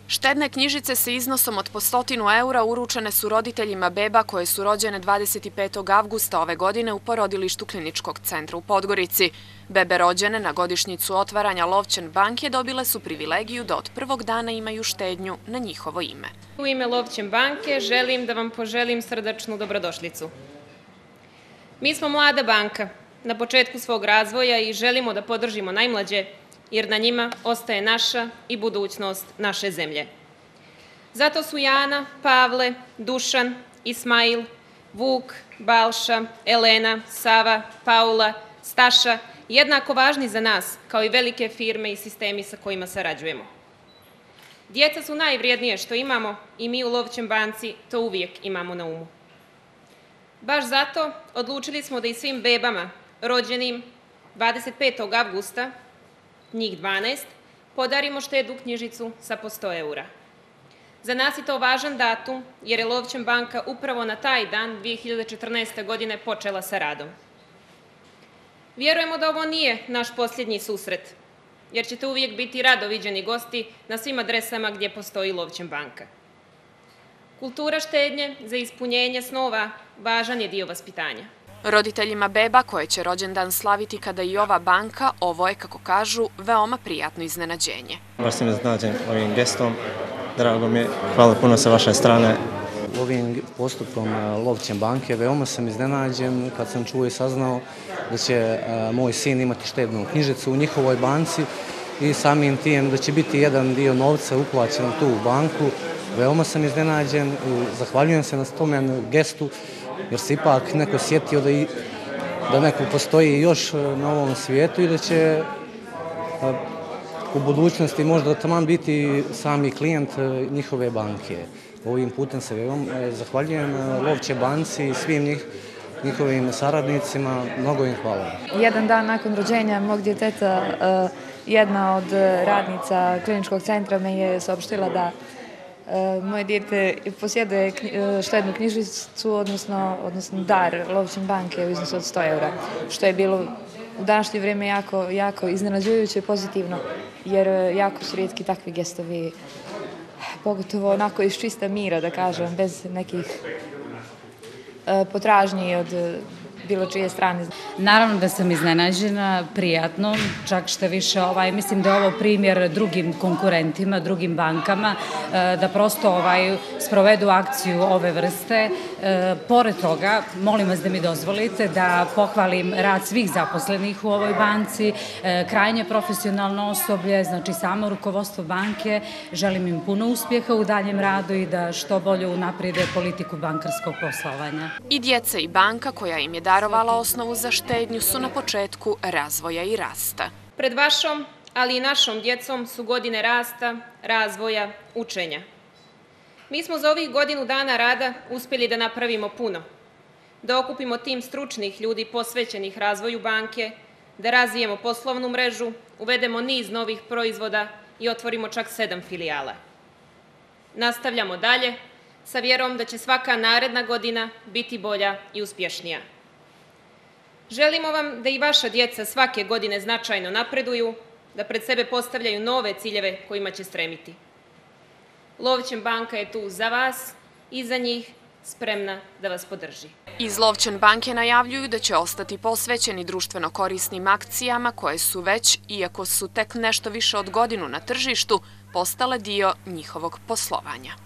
Štedne knjižice sa iznosom od po 100 eura uručene su roditeljima beba koje su rođene 25. avgusta ove godine u porodilištu Kliničkog centra u Podgorici. Bebe rođene na godišnjicu otvaranja Lovćen banke dobile su privilegiju da od prvog dana imaju štednju na njihovo ime. U ime Lovćen banke želim da vam poželim srdačnu dobrodošlicu. Mi smo mlada banka na početku svog razvoja i želimo da podržimo najmlađe, jer na njima ostaje naša i budućnost naše zemlje. Zato su Jana, Pavle, Dušan, Ismail, Vuk, Balša, Elena, Sava, Paula, Staša jednako važni za nas kao i velike firme i sistemi sa kojima sarađujemo. Djeca su najvrijednije što imamo i mi u Lovćen banci to uvijek imamo na umu. Baš zato odlučili smo da i svim bebama rođenim 25. avgusta, njih 12, podarimo štednu knjižicu sa po 100 eura. Za nas je to važan datum jer je Lovćen banka upravo na taj dan 2014. godine počela sa radom. Vjerujemo da ovo nije naš posljednji susret, jer ćete uvijek biti rado viđeni gosti na svim adresama gdje postoji Lovćen banka. Kultura štednje za ispunjenje snova važan je dio vaspitanja. Roditeljima beba koje će rođendan slaviti kada i ova banka, ovo je, kako kažu, veoma prijatno iznenađenje. Baš sam iznenađen ovim gestom, drago mi je, hvala puno sa vaše strane. Ovim postupkom Lovćen banke veoma sam iznenađen kad sam čuo i saznao da će moj sin imati štednu knjižicu u njihovoj banci i samim tim da će biti jedan dio novca uplaćen u tu banku. Veoma sam iznenađen i zahvaljujem se na tome gestu jer se ipak neko sjetio da neko postoji još na ovom svijetu i da će u budućnosti možda taman biti sami klijent njihove banke. Ovim putem se veoma zahvaljujem Lovćen banci i svim njihovim saradnicima. Mnogo im hvala. Jedan dan nakon rođenja mog djeteta jedna od radnica Kliničkog centra me je saopštila da moje dijete posjeduje štednu knjižicu, odnosno dar Lovćen banke u iznosu od 100 eura, što je bilo u današnje vrijeme jako iznenađujuće i pozitivno, jer jako su rijetki takvi gestovi, pogotovo onako iz čista mira, da kažem, bez nekih potražnji od bilo čije strane. Naravno da sam iznenađena, prijatno, čak što više mislim da je ovo primjer drugim konkurentima, drugim bankama, da prosto sprovedu akciju ove vrste. Pored toga, molim vas da mi dozvolite da pohvalim rad svih zaposlenih u ovoj banci, krajnje profesionalno osoblje, znači samo rukovodstvo banke. Želim im puno uspjeha u daljem radu i da što bolje unaprijede politiku bankarskog poslovanja. I djeca i banka koja im je darovala osnovu za štednju su na početku razvoja i rasta. Pred vašom, ali i našom djecom su godine rasta, razvoja, učenja. Mi smo za ovih godinu dana rada uspjeli da napravimo puno, da okupimo tim stručnih ljudi posvećenih razvoju banke, da razvijemo poslovnu mrežu, uvedemo niz novih proizvoda i otvorimo čak 7 filijala. Nastavljamo dalje sa vjerom da će svaka naredna godina biti bolja i uspješnija. Želimo vam da i vaša djeca svake godine značajno napreduju, da pred sebe postavljaju nove ciljeve kojima će stremiti. Lovćen banka je tu za vas i za njih, spremna da vas podrži. Iz Lovćen banke najavljuju da će ostati posvećeni društveno korisnim akcijama koje su već, iako su tek nešto više od godinu na tržištu, postale dio njihovog poslovanja.